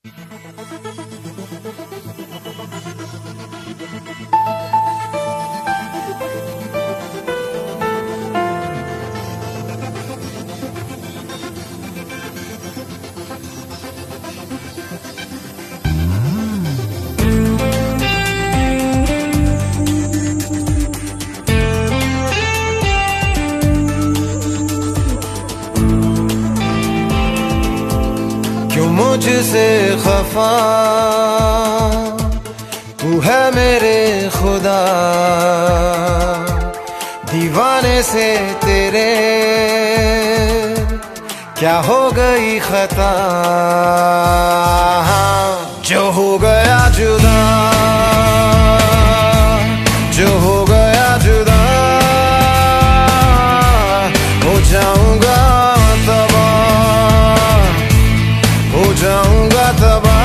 मुझसे खफा तू है मेरे खुदा, दीवाने से तेरे क्या हो गई खता। जो हो गया जुदा, जो हो गया जुदा, हो जाऊंगा जाऊंगा तबाह,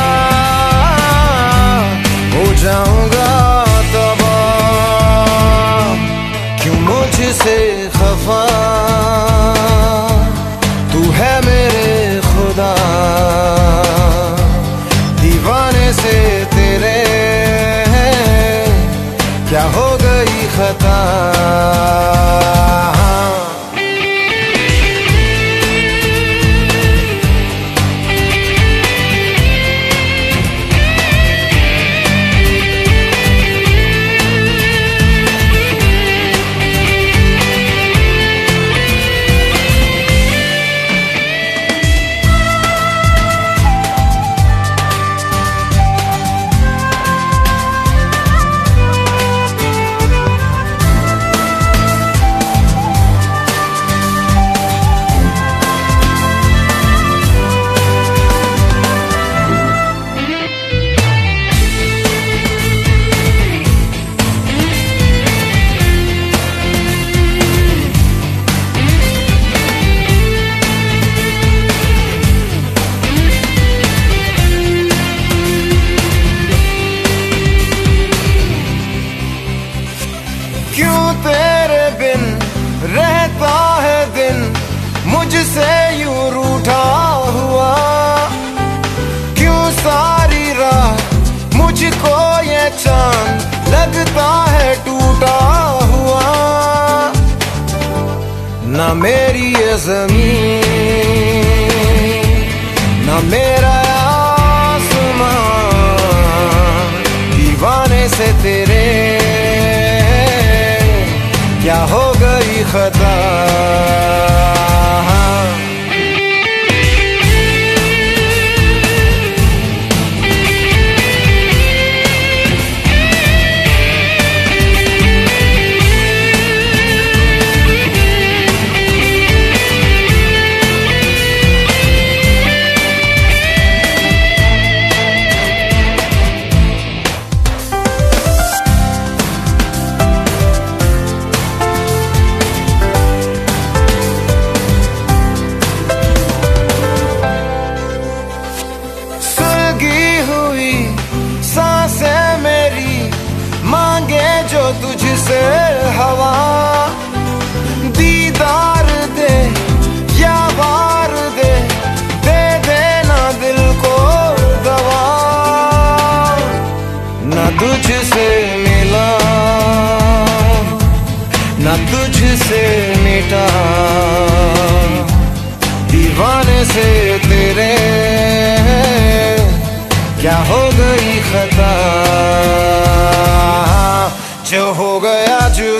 हो जाऊंगा तबाह। क्यों मुझसे खफा तू है मेरे खुदा, दीवाने से तेरे क्या हो गई खता। तेरे बिन रहता है दिन मुझसे यूं रूठा हुआ, क्यों सारी रात मुझको ये चांद लगता है टूटा हुआ। ना मेरी ये ज़मीन, ना मेरा आसमान, दीवाने से तेरे क्या हो गई खता। जो तुझसे हवा, दीदार दे या वार दे, दे देना दिल को दवा। ना तुझसे मिला, ना तुझसे मिटा, दीवाने से तेरे क्या हो गई खता। जो हो गया जो